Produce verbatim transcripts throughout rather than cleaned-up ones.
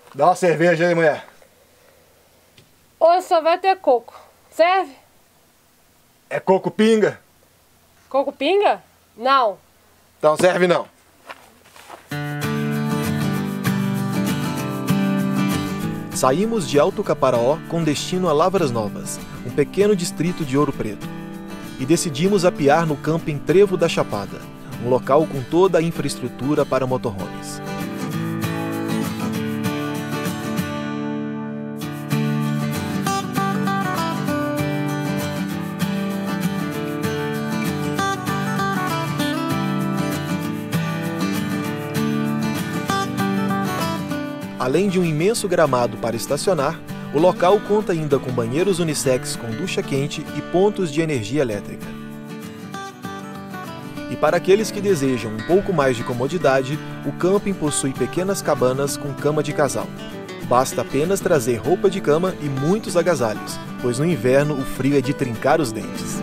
Dá uma cerveja aí, mulher. Hoje só vai ter coco. Serve? É coco pinga? Coco pinga? Não. Então serve não. Saímos de Alto Caparaó com destino a Lavras Novas, um pequeno distrito de Ouro Preto. E decidimos apiar no camping Trevo da Chapada, um local com toda a infraestrutura para motorhomes. Além de um imenso gramado para estacionar, o local conta ainda com banheiros unissex com ducha quente e pontos de energia elétrica. E para aqueles que desejam um pouco mais de comodidade, o camping possui pequenas cabanas com cama de casal. Basta apenas trazer roupa de cama e muitos agasalhos, pois no inverno o frio é de trincar os dentes.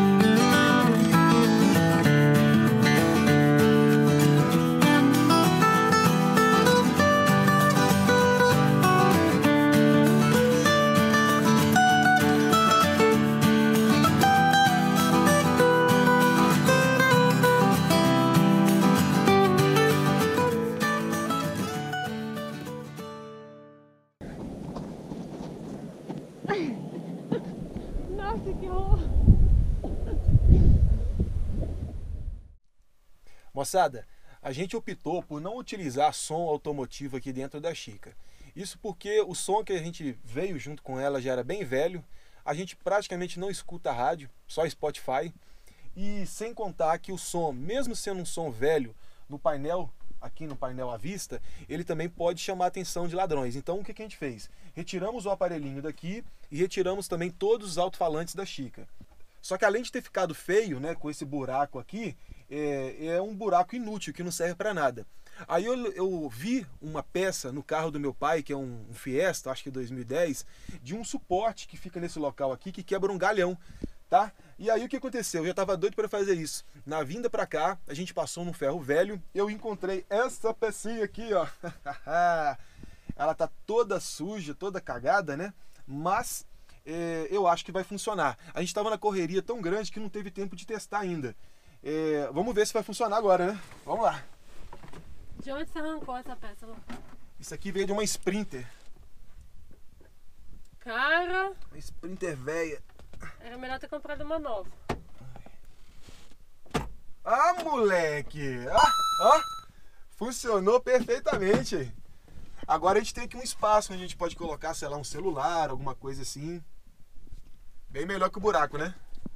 Nossa, que horror! Moçada, a gente optou por não utilizar som automotivo aqui dentro da Chica. Isso porque o som que a gente veio junto com ela já era bem velho, a gente praticamente não escuta rádio, só Spotify. E sem contar que o som, mesmo sendo um som velho, no painel, aqui no painel à vista, ele também pode chamar a atenção de ladrões. Então o que que a gente fez? Retiramos o aparelhinho daqui e retiramos também todos os alto-falantes da Chica. Só que além de ter ficado feio, né, com esse buraco aqui, é, é um buraco inútil, que não serve para nada. Aí eu, eu vi uma peça no carro do meu pai, que é um, um Fiesta, acho que dois mil e dez, de um suporte que fica nesse local aqui, que quebra um galhão, tá? E aí o que aconteceu? Eu já estava doido para fazer isso. Na vinda para cá, a gente passou num ferro velho, eu encontrei essa pecinha aqui, ó. Ela tá toda suja, toda cagada, né? Mas é, eu acho que vai funcionar. A gente estava na correria tão grande que não teve tempo de testar ainda. É, vamos ver se vai funcionar agora, né? Vamos lá. De onde você arrancou essa peça, Lu? Isso aqui veio de uma Sprinter. Cara, Uma Sprinter velha. era melhor ter comprado uma nova. Ah, moleque! Ah, ah, funcionou perfeitamente. Agora a gente tem aqui um espaço onde a gente pode colocar, sei lá, um celular, alguma coisa assim. Bem melhor que o buraco, né?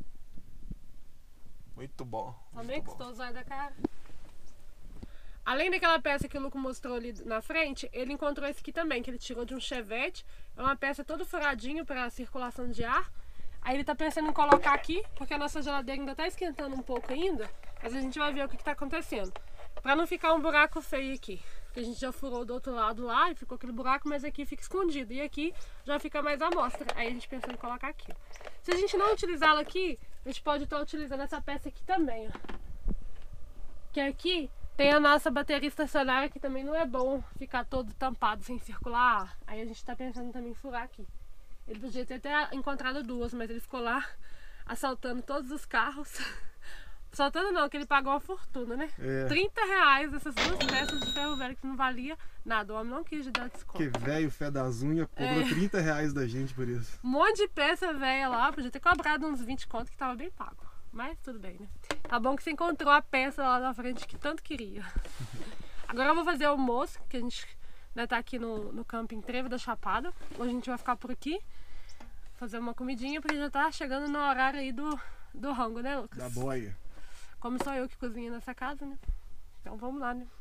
Muito bom. Também Muito bom. custou usar da cara. Além daquela peça que o Luco mostrou ali na frente, ele encontrou esse aqui também, que ele tirou de um Chevette. É uma peça todo furadinho para circulação de ar. Aí ele tá pensando em colocar aqui, porque a nossa geladeira ainda tá esquentando um pouco ainda. Mas a gente vai ver o que que tá acontecendo. Pra não ficar um buraco feio aqui. Porque a gente já furou do outro lado lá e ficou aquele buraco, mas aqui fica escondido. E aqui já fica mais à mostra. Aí a gente pensou em colocar aqui. Se a gente não utilizá-la aqui, a gente pode estar utilizando essa peça aqui também, ó. Que aqui tem a nossa bateria estacionária, que também não é bom ficar todo tampado sem circular ar. Aí a gente tá pensando também em furar aqui. Ele podia ter até encontrado duas, mas ele ficou lá assaltando todos os carros. Assaltando não, que ele pagou uma fortuna, né? É. trinta reais essas duas peças de ferro velho que não valia nada. O homem não quis dar desconto. Que velho, fé das unhas, cobrou É. trinta reais da gente por isso. Um monte de peça velha lá, podia ter cobrado uns vinte conto que tava bem pago. Mas tudo bem, né? Tá bom que você encontrou a peça lá na frente que tanto queria. Agora eu vou fazer o almoço, que a gente, né, tá aqui no, no camping Trevo da Chapada. Hoje a gente vai ficar por aqui, fazer uma comidinha, porque já tá chegando no horário aí do, do rango, né, Lucas? Da boia. Como sou eu que cozinho nessa casa, né? Então vamos lá, né?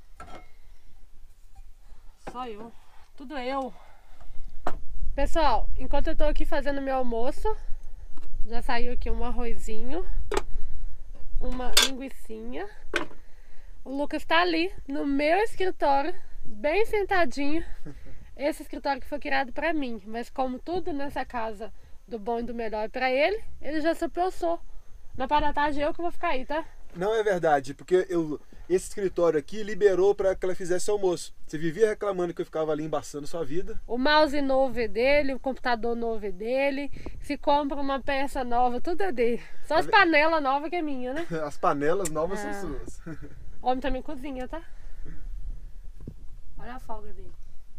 Só eu. Tudo eu. Pessoal, enquanto eu tô aqui fazendo meu almoço, já saiu aqui um arrozinho, uma linguicinha. O Lucas tá ali no meu escritório, bem sentadinho. Esse escritório que foi criado pra mim, mas como tudo nessa casa do bom e do melhor é pra ele, ele já se pensou. Na parte da tarde eu que vou ficar aí, tá? Não é verdade, porque eu, esse escritório aqui liberou para que ela fizesse almoço. Você vivia reclamando que eu ficava ali embaçando sua vida. O mouse novo é dele, o computador novo é dele. Se compra uma peça nova, tudo é dele. Só as panelas novas que é minha, né? As panelas novas É. são suas. O homem também cozinha, tá? Olha a folga dele.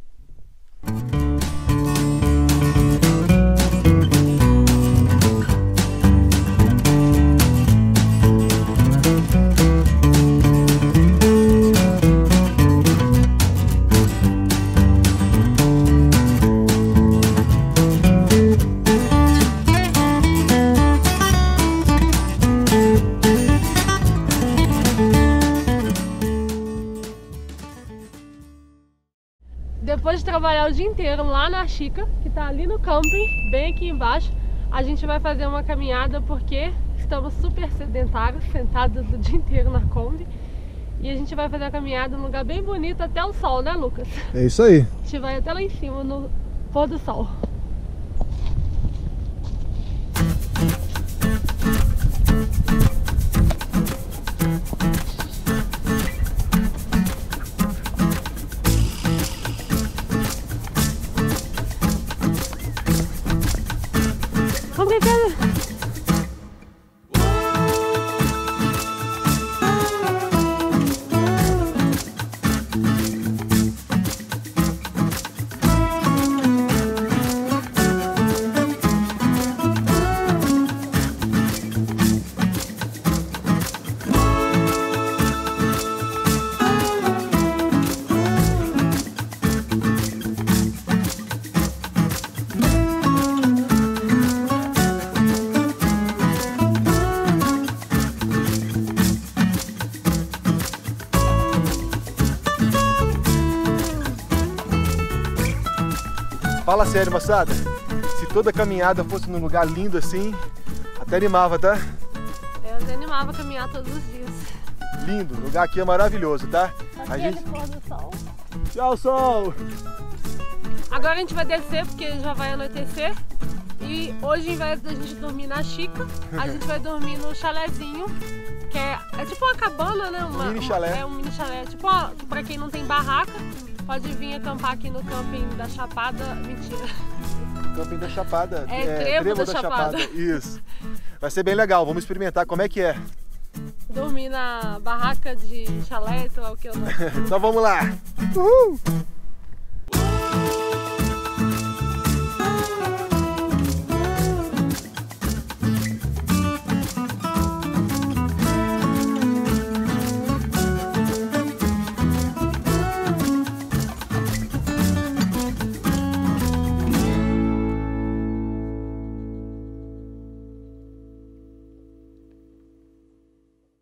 Depois de trabalhar o dia inteiro lá na Chica, que tá ali no camping, bem aqui embaixo, a gente vai fazer uma caminhada porque estamos super sedentários, sentados o dia inteiro na Kombi. E a gente vai fazer a caminhada num lugar bem bonito até o sol, né, Lucas? É isso aí. A gente vai até lá em cima no pôr do sol. Vamos brincando! Fala sério, moçada. Se toda caminhada fosse num lugar lindo assim, até animava, tá? Eu até animava a caminhar todos os dias. Lindo, o lugar aqui é maravilhoso, tá? A Aquele gente... pôr do sol. Tchau, sol! Agora a gente vai descer porque já vai anoitecer. E hoje, ao invés da gente dormir na Chica, a gente vai dormir no chalezinho, que é, é tipo uma cabana, né? Uma, Mini uma- chalé. É um mini chalé. Tipo, ó, pra quem não tem barraca, pode vir acampar aqui no camping da Chapada. Mentira. Camping da Chapada. É, Trevo da Chapada. Isso. Vai ser bem legal, vamos experimentar como é que é. Dormir na barraca de chalé, sei lá o que eu não. Então vamos lá! Uhul!